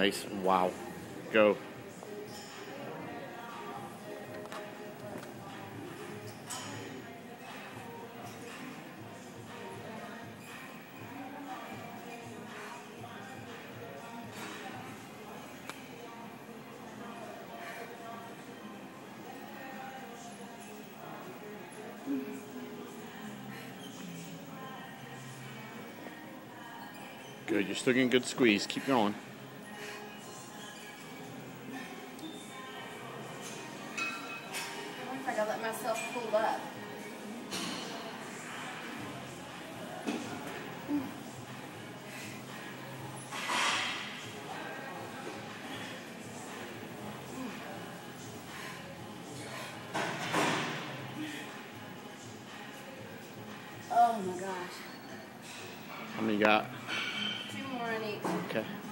Nice. Wow. Go. Good. You're still getting good squeeze. Keep going. I think I let myself pull up. Oh my gosh. How many you got? 2 more in each. Okay.